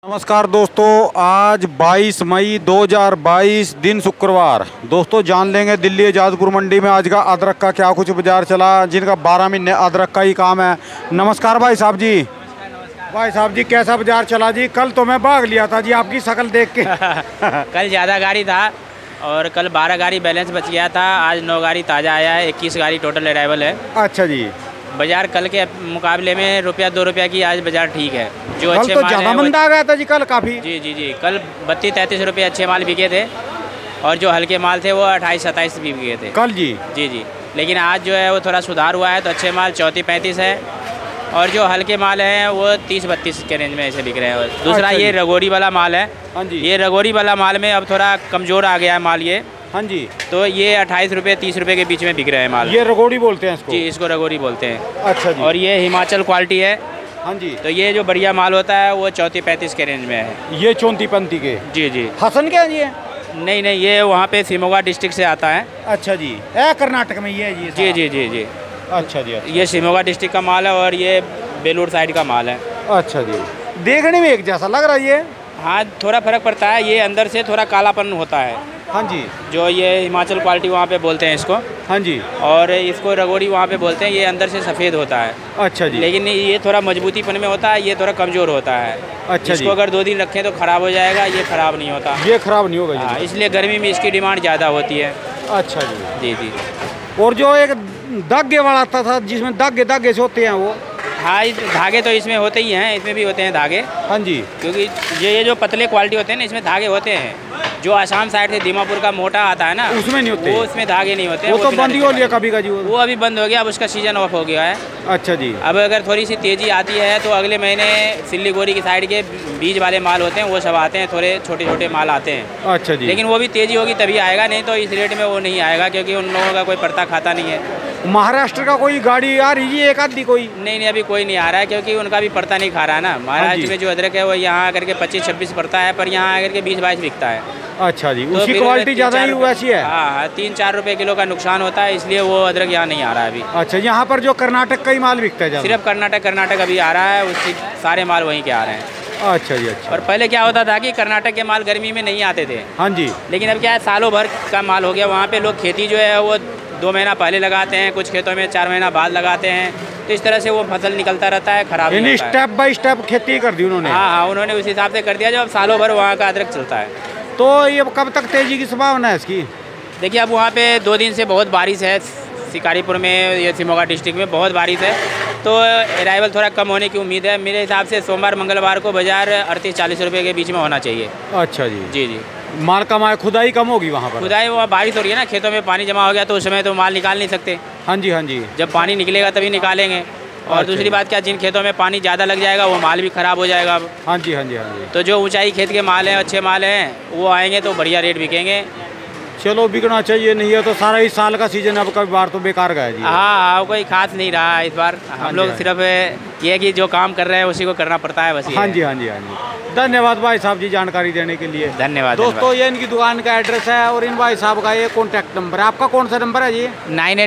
नमस्कार दोस्तों, आज 22 मई 2022 दिन शुक्रवार। दोस्तों जान लेंगे दिल्ली आज़ादपुर मंडी में आज का अदरक का क्या कुछ बाजार चला, जिनका 12 महीने अदरक का ही काम है। नमस्कार भाई साहब जी। भाई साहब जी कैसा बाजार चला जी? कल तो मैं भाग लिया था जी आपकी शक्ल देख के। कल ज़्यादा गाड़ी था और कल 12 गाड़ी बैलेंस बच गया था। आज 9 गाड़ी ताज़ा आया है, 21 गाड़ी टोटल अराइवल है। अच्छा जी। बाजार कल के मुकाबले में ₹1-2 की आज बाजार ठीक है। जो कल अच्छे तो माल ज़्यादा है मंदा आ गया था जी कल काफ़ी। जी कल 32-33 रुपये अच्छे माल बिके थे और जो हल्के माल थे वो 28-27 भी बिके थे कल जी। जी। लेकिन आज जो है वो थोड़ा सुधार हुआ है, तो अच्छे माल 34-35 है और जो हल्के माल हैं वो 30-32 के रेंज में ऐसे बिक रहे हैं। दूसरा ये रगोरी वाला माल है। हाँ जी। ये रगोरी वाला माल में अब थोड़ा कमज़ोर आ गया है माल ये। हाँ जी। तो ये 28 रुपये 30 रुपये के बीच में बिक रहे हैं माल। ये रगोड़ी बोलते हैं इसको? जी, इसको रगोरी बोलते हैं। अच्छा जी। और ये हिमाचल क्वालिटी है। हाँ जी। तो ये जो बढ़िया माल होता है वो 34-35 के रेंज में है। ये 34-35 के? जी। हसन क्या है जी? नहीं, ये वहाँ पे शिमोगा डिस्ट्रिक्ट से आता है। अच्छा जी। कर्नाटक में ये है जी? जी। अच्छा जी। अच्छा। ये शिमोगा डिस्ट्रिक्ट का माल है और ये बेलूर साइड का माल है। अच्छा जी। देखने में एक जैसा लग रहा है ये? हाँ, थोड़ा फर्क पड़ता है। ये अंदर से थोड़ा कालापन होता है। हाँ जी। जो ये हिमाचल क्वालिटी वहाँ पे बोलते हैं इसको। हाँ जी। और इसको रगोरी वहाँ पे बोलते हैं। ये अंदर से सफ़ेद होता है। अच्छा जी। लेकिन ये थोड़ा मजबूतीपन में होता है, ये थोड़ा कमज़ोर होता है। अच्छा जी। इसको अगर 2 दिन रखें तो ख़राब हो जाएगा, ये ख़राब नहीं होता। ये ख़राब नहीं होगा हाँ, जी? इसलिए गर्मी में इसकी डिमांड ज़्यादा होती है। अच्छा जी। जी। और जो एक धागे वाला आता था जिसमें धागे से होते हैं वो? हाँ, धागे तो इसमें होते ही हैं, इसमें भी होते हैं धागे। हाँ जी। क्योंकि ये जो पतले क्वालिटी होते हैं ना, इसमें धागे होते हैं। जो आसाम साइड से दीमापुर का मोटा आता है ना, उसमें नहीं होते? वो उसमें धागे नहीं होते। वो तो बंद ही हो लिया कभी का जी? वो अभी बंद हो गया, अब उसका सीजन ऑफ हो गया है। अच्छा जी। अब अगर थोड़ी सी तेज़ी आती है तो अगले महीने सिल्लीगुड़ी की साइड के बीज वाले माल होते हैं वो सब आते हैं, थोड़े छोटे माल आते हैं। अच्छा जी। लेकिन वो भी तेज़ी होगी तभी आएगा, नहीं तो इस रेट में वो नहीं आएगा, क्योंकि उन लोगों का कोई पड़ता खाता नहीं है। महाराष्ट्र का कोई गाड़ी आ रही है एक आधी कोई? नहीं, अभी कोई नहीं आ रहा है, क्योंकि उनका भी पड़ता नहीं खा रहा है ना। महाराष्ट्र में जो अदरक है वो यहाँ आकर के 25-26 पड़ता है, पर यहाँ आकर के 20-22 बिकता है। अच्छा जी। तो उसकी क्वालिटी ज़्यादा ही वैसी है? हाँ, 3-4 रुपये किलो का नुकसान होता है, इसलिए वो अदरक यहाँ नहीं आ रहा है अभी। अच्छा, यहाँ पर जो कर्नाटक का ही माल बिकता है ज़्यादा? सिर्फ कर्नाटक अभी आ रहा है, उसके सारे माल वहीं के आ रहे हैं। अच्छा जी। अच्छा। और पहले क्या होता था कि कर्नाटक के माल गर्मी में नहीं आते थे। हाँ जी। लेकिन अब क्या है, सालों भर का माल हो गया। वहाँ पे लोग खेती जो है वो 2 महीना पहले लगाते हैं, कुछ खेतों में 4 महीना बाद लगाते हैं। तो इस तरह से वो फसल निकलता रहता है, खराब नहीं होता है। स्टेप बाय स्टेप खेती कर दी उन्होंने? हाँ, उन्होंने उस हिसाब से कर दिया जो अब सालों भर वहाँ का अदरक चलता है। तो ये कब तक तेजी की संभावना है इसकी? देखिए, अब वहाँ पे 2 दिन से बहुत बारिश है। शिकारीपुर में या शिमोगा डिस्ट्रिक्ट में बहुत बारिश है, तो अराइवल थोड़ा कम होने की उम्मीद है। मेरे हिसाब से सोमवार मंगलवार को बाजार 38-40 रुपये के बीच में होना चाहिए। अच्छा जी। जी। माल कमाए खुदाई कम होगी वहाँ पर? खुदाई, वहाँ बारिश हो रही है ना, खेतों में पानी जमा हो गया, तो उस समय तो माल निकाल नहीं सकते। हाँ जी। जब पानी निकलेगा तभी निकालेंगे। और दूसरी बात क्या, जिन खेतों में पानी ज़्यादा लग जाएगा वो माल भी ख़राब हो जाएगा। हाँ जी। तो जो ऊंचाई खेत के माल हैं, अच्छे माल हैं, वो आएंगे तो बढ़िया रेट बिकेंगे। चलो बिकना चाहिए, नहीं है तो सारा इस साल का सीजन अब कभी बार तो बेकार गया जी। हाँ, कोई खास नहीं रहा इस बार। हम लोग सिर्फ ये है कि जो काम कर रहे हैं उसी को करना पड़ता है बस। हाँ जी। धन्यवाद भाई साहब जी जानकारी देने के लिए। धन्यवाद दोस्तों। ये इनकी दुकान का एड्रेस है और इन भाई साहब का ये कॉन्टैक्ट नंबर है। आपका कौन सा नंबर है जी?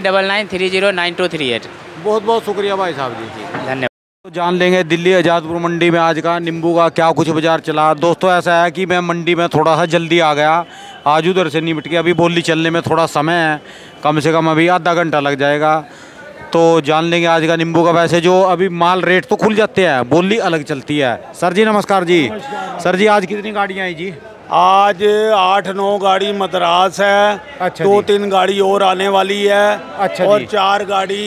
9899309238। बहुत शुक्रिया भाई साहब जी। धन्यवाद। तो जान लेंगे दिल्ली आज़ादपुर मंडी में आज का नींबू का क्या कुछ बाजार चला। दोस्तों ऐसा है कि मैं मंडी में थोड़ा सा जल्दी आ गया, आज उधर से निपट के अभी बोली चलने में थोड़ा समय है, कम से कम अभी आधा घंटा लग जाएगा। तो जान लेंगे आज का नींबू का। वैसे जो अभी माल रेट तो खुल जाते हैं, बोली अलग चलती है। सर जी नमस्कार जी। सर जी आज कितनी गाड़ियाँ आई जी? आज 8-9 गाड़ी मद्रास है। अच्छा। 2-3 गाड़ी और आने वाली है। अच्छा। और 4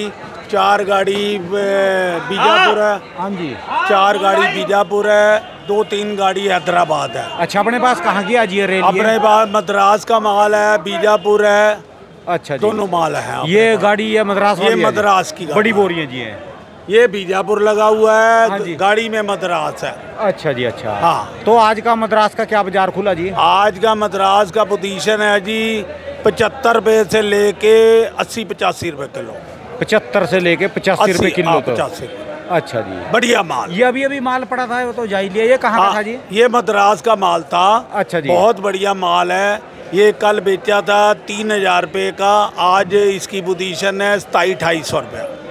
गाड़ी बीजापुर है। हाँ जी। 4 गाड़ी बीजापुर है, 2-3 गाड़ी हैदराबाद है। अच्छा, अपने पास कहाँ की आज ये रेट? अपने पास मद्रास का माल है, बीजापुर है। अच्छा जी। दोनों माल है। ये गाड़ी है मद्रास वाली? ये मद्रास की बड़ी बोरियाँ जी हैं। ये बीजापुर लगा हुआ है। हाँ जी। गाड़ी में मद्रास है। अच्छा जी। अच्छा। हाँ। तो आज का मद्रास का क्या बाजार खुला जी? आज का मद्रास का पोजीशन है जी 75 रुपये से लेके 80-85 रुपये किलो। 75 से लेके 85 रुपये किलो? तो 85। अच्छा जी। बढ़िया माल। ये अभी माल पड़ा था वो तो जा ही लिया। ये कहाँ का था जी? ये मद्रास का माल था। अच्छा जी। बहुत बढ़िया माल है। ये कल बेचा था 3000 रुपये का। आज इसकी पोजीशन है 2700-2800 रुपये।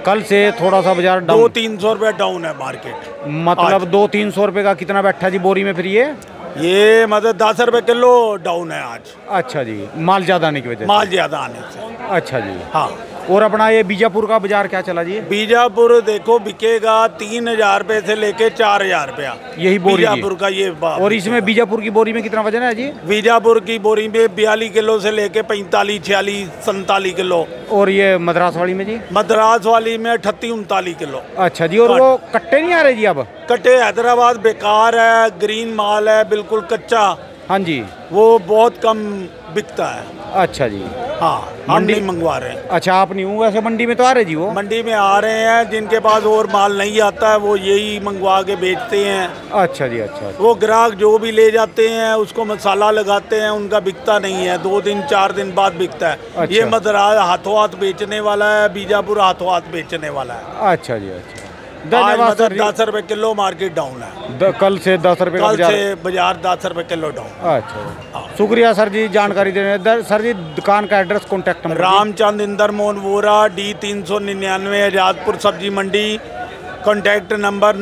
कल से थोड़ा सा बाजार डाउन, 200-300 रुपये डाउन है मार्केट। मतलब 200-300 रुपये का कितना बैठा जी बोरी में फिर ये मतलब 10 रुपये किलो डाउन है आज। अच्छा जी, माल ज़्यादा आने की वजह से। माल ज़्यादा आने से। अच्छा जी। हाँ। और अपना ये बीजापुर का बाजार क्या चला जी? बीजापुर देखो बिकेगा 3000 रुपये से लेके 4000 रुपया, यही बोरी बीजापुर का ये और इसमें बीजापुर की बोरी में कितना वजन है जी? बीजापुर की बोरी में 42 किलो से लेके 45, 46, 47 किलो। और ये मद्रास वाली में जी? मद्रास वाली में 38-39 किलो। अच्छा जी। और वो कट्टे नहीं आ रहे जी अब? कट्टे हैदराबाद बेकार है, ग्रीन माल है, बिल्कुल कच्चा। हाँ जी, वो बहुत कम बिकता है। अच्छा जी। हाँ, हम नहीं मंगवा रहे हैं। अच्छा, आप नहीं हूँ वैसे मंडी में तो आ रहे जी? वो मंडी में आ रहे हैं, जिनके पास और माल नहीं आता है वो यही मंगवा के बेचते हैं। अच्छा जी। अच्छा। वो ग्राहक जो भी ले जाते हैं उसको मसाला लगाते हैं, उनका बिकता नहीं है, 2 दिन 4 दिन बाद बिकता है। अच्छा। ये मद्रास हाथों हाथ बेचने वाला है, बीजापुर हाथों हाथ बेचने वाला है। अच्छा जी। अच्छा, धन्यवाद सर। 10 रुपए किलो मार्केट डाउन है। कल से 10 रुपये कल से बाजार 10 रुपए किलो डाउन। अच्छा, शुक्रिया सर जी जानकारी देने। सर जी दुकान का address, contact number? Ramchand Inder Mohan Vora, D 399 Azadpur सब्जी मंडी। Contact number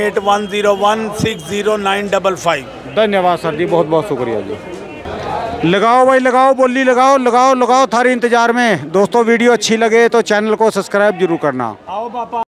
9810160955। धन्यवाद सर जी, बहुत बहुत शुक्रिया जी। लगाओ भाई लगाओ, बोली लगाओ लगाओ लगाओ, थारे इंतजार में। दोस्तों वीडियो अच्छी लगे तो चैनल को सब्सक्राइब जरूर करना। आओ पापा।